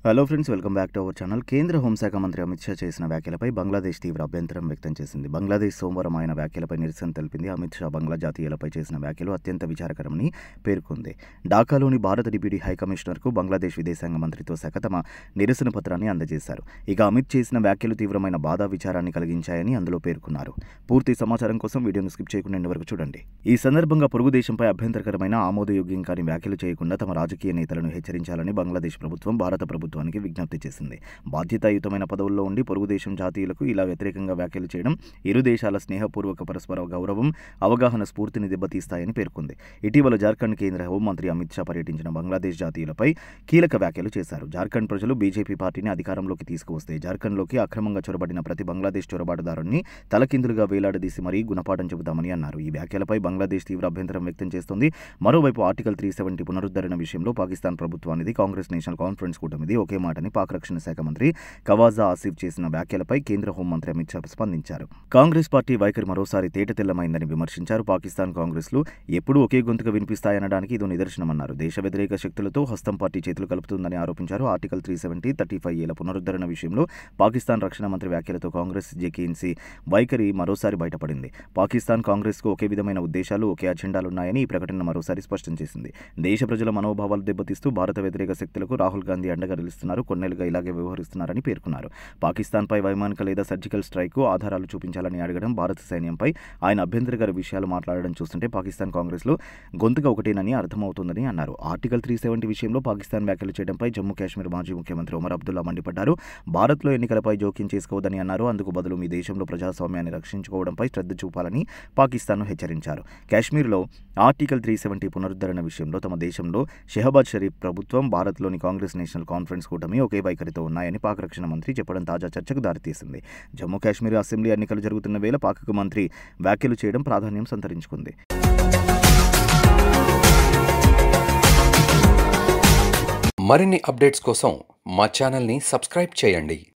Hello friends, welcome back to our channel. కేంద్ర హోంశాఖ మంత్రి అమిత్ షా చేసిన వ్యాఖ్యలపై బంగ్లాదేశ్ తీవ్ర అభ్యంతరం వ్యక్తం చేసింది. బంగ్లాదేశ్ సోమవారం ఆయన వ్యాఖ్యలపై నిరసన తెలిపింది. అమిత్ షా బంగ్లా జాతీయులపై చేసిన వ్యాఖ్యలు అత్యంత విచారకరమని పేర్కొంది. ఢాకాలోని భారత డిప్యూటీ హైకమిషనర్కు బంగ్లాదేశ్ విదేశాంగ మంత్రిత్వ శాఖ తమ నిరసన పత్రాన్ని అందజేశారు. ఇక అమిత్ చేసిన వ్యాఖ్యలు తీవ్రమైన బాధ, విచారాన్ని కలిగించాయని అందులో పేర్కొన్నారు. పూర్తి సమాచారం కోసం వీడియోను స్కిప్ చేయకుండా ఎండ్ వరకు చూడండి. ఈ సందర్భంగా పొరుగు దేశంపై అభ్యంతరకరమైన, ఆమోదయోగ్యం కాని వ్యాఖ్యలు చేయకుండా తమ రాజకీయ నేతలను హెచ్చరించాలని బంగ్లాదేశ్ ప్రభుత్వం భారత ప్రభుత్వానికి విజ్ఞప్తి చేసింది. బాధ్యతాయుతమైన పదవుల్లో ఉండి పొరుగు దేశం జాతీయులకు ఇలా వ్యతిరేకంగా వ్యాఖ్యలు చేయడం ఇరు దేశాల స్నేహపూర్వక పరస్పర గౌరవం, అవగాహన స్ఫూర్తిని దెబ్బతీస్తాయని పేర్కొంది. ఇటీవల జార్ఖండ్ కేంద్ర హోంమంత్రి అమిత్ షా పర్యటించిన బంగ్లాదేశ్ జాతీయులపై కీలక వ్యాఖ్యలు చేశారు. జార్ఖండ్ ప్రజలు బీజేపీ పార్టీని అధికారంలోకి తీసుకువస్తే జార్ఖండ్లోకి అక్రమంగా చొరబడిన ప్రతి బంగ్లాదేశ్ చొరబాటుదారుణ్ణి తలకిందులుగా వేలాడదీసి మరీ గుణపాఠం చెబుతామని అన్నారు. ఈ వ్యాఖ్యలపై బంగ్లాదేశ్ తీవ్ర అభ్యంతరం వ్యక్తం చేస్తోంది. మరోవైపు ఆర్టికల్ 370 పునరుద్ధరణ విషయంలో పాకిస్తాన్ ప్రభుత్వానిది, కాంగ్రెస్ నేషనల్ కాన్ఫరెన్స్ కూటమిది ఒకే మాటని పాక్ రక్షణ శాఖ మంత్రి ఖవాజా ఆసిఫ్ చేసిన వ్యాఖ్యలపై కేంద్ర హోంమంత్రి అమిత్ షా స్పందించారు. కాంగ్రెస్ పార్టీ వైఖరి మరోసారి తేటతెల్లమైందని విమర్శించారు. పాకిస్తాన్, కాంగ్రెస్లు ఎప్పుడూ ఒకే గొంతుగా వినిపిస్తాయనడానికి ఇదో నిదర్శనమన్నారు. దేశ వ్యతిరేక శక్తులతో హస్తం పార్టీ చేతులు కలుపుతుందని ఆరోపించారు. ఆర్టికల్ 370, 35 ఏళ్ల పునరుద్ధరణ విషయంలో పాకిస్తాన్ రక్షణ మంత్రి వ్యాఖ్యలతో కాంగ్రెస్, జేకేఎన్సీ వైఖరి మరోసారి బయటపడింది. పాకిస్తాన్, కాంగ్రెస్కు ఒకే విధమైన ఉద్దేశాలు, ఒకే అజెండాలున్నాయని ఈ ప్రకటన మరోసారి స్పష్టం చేసింది. దేశ ప్రజల మనోభావాలు దెబ్బతీస్తూ భారత వ్యతిరేక శక్తులకు రాహుల్ గాంధీ అండగా నిలుస్తున్నారు, కొన్నేళ్లుగా ఇలాగే వ్యవహరిస్తున్నారని పేర్కొన్నారు. పాకిస్తాన్పై వైమానిక లేదా సర్జికల్ స్ట్రైక్కు ఆధారాలు చూపించాలని అడగడం, భారత సైన్యంపై ఆయన అభ్యంతరకర విషయాలు మాట్లాడడం చూస్తుంటే పాకిస్తాన్, కాంగ్రెస్లో గొంతుగా ఒకటేనని అర్థమవుతోందని అన్నారు. ఆర్టికల్ 370 విషయంలో పాకిస్తాన్ వ్యాఖ్యలు చేయడంపై జమ్మూ కాశ్మీర్ మాజీ ముఖ్యమంత్రి ఒమర్ అబ్దుల్లా మండిపడ్డారు. భారత్లో ఎన్నికలపై జోక్యం చేసుకోవద్దని అన్నారు. అందుకు బదులు మీ దేశంలో ప్రజాస్వామ్యాన్ని రక్షించుకోవడంపై శ్రద్ధ చూపాలని పాకిస్తాన్ను హెచ్చరించారు. కాశ్మీర్లో ఆర్టికల్ 370 పునరుద్ధరణ విషయంలో తమ దేశంలో షెహబాజ్ షరీఫ్ ప్రభుత్వం, భారత్లోని కాంగ్రెస్ నేషనల్ కాన్ఫరెన్స్ కూటమి ఒకే వైఖరితో ఉన్నాయని పాక్ రక్షణ మంత్రి చెప్పడం తాజా చర్చకు దారితీసింది. జమ్మూ కాశ్మీర్ అసెంబ్లీ ఎన్నికలు జరుగుతున్న వేళ పాక్ మంత్రి వ్యాఖ్యలు చేయడం ప్రాధాన్యం సంతరించుకుంది. మరిన్ని అప్డేట్స్ కోసం మా ఛానల్ని సబ్స్క్రైబ్ చేయండి.